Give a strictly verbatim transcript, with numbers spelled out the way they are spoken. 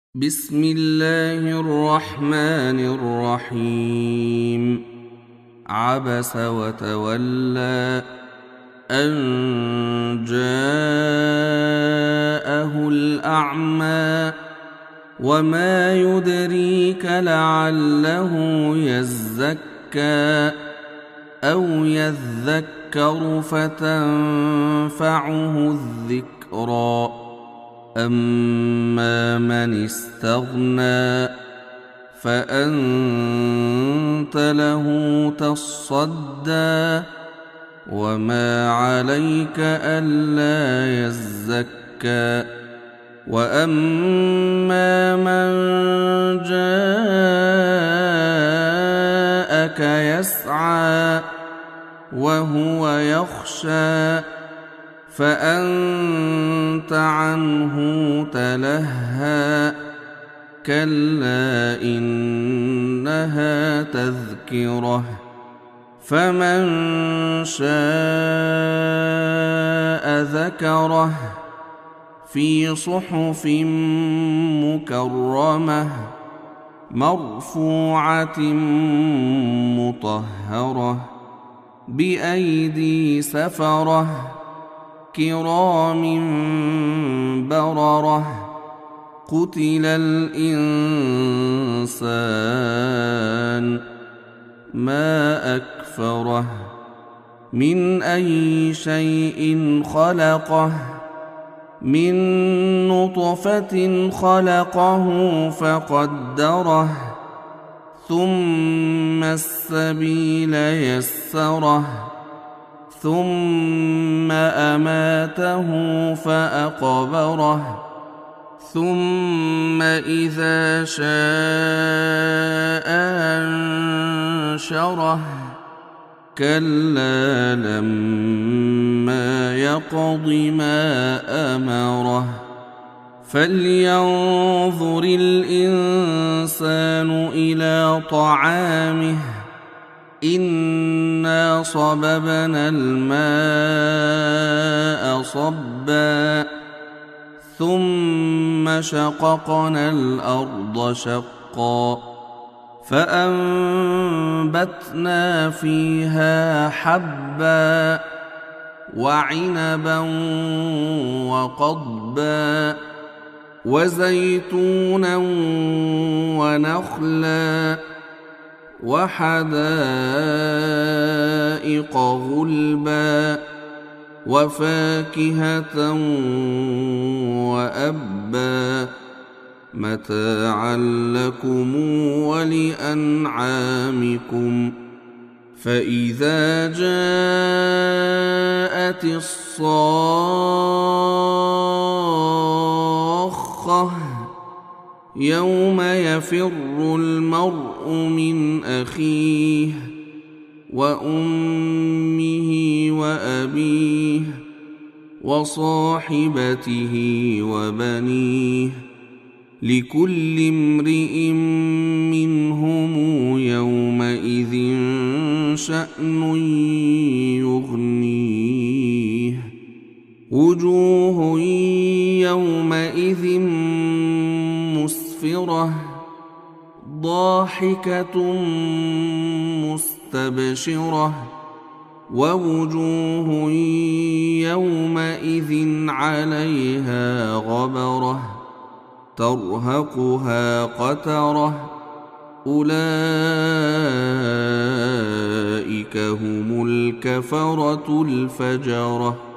بسم الله الرحمن الرحيم. عبس وتولى أن جاءه الأعمى وما يدريك لعله يزكى أو يذكر فتنفعه الذكرى. أما من استغنى فأنت له تصدى وما عليك ألا يزكى. وأما من جاءك يسعى وهو يخشى فأنت عنه تلهى. كلا إنها تذكرة فمن شاء ذكره في صحف مكرمة مرفوعة مطهرة بأيدي سفرة كرام بررة. قتل الإنسان ما أكفره من أي شيء خلقه من نطفة خلقه فقدره ثم السبيل يسره ثم أماته فأقبره ثم إذا شاء أنشره. كلا لما يقض ما أمره. فلينظر الإنسان إلى طعامه إنا صببنا الماء صبا ثم شققنا الأرض شقا فأنبتنا فيها حبا وعنبا وقضبا وزيتونا ونخلا وحدائق غلبا وفاكهة وأبا متاعا لكم ولأنعامكم. فإذا جاءت الصاخة يوم يفر المرء من أخيه وأمه وأبيه وصاحبته وبنيه لكل امرئ منهم يومئذ شأن يغنيه. وجوه يومئذ مسفرة ضاحكة مستبشرة ووجوه يومئذ عليها غبرة ترهقها قترة. أولئك هم الكفرة الفجرة.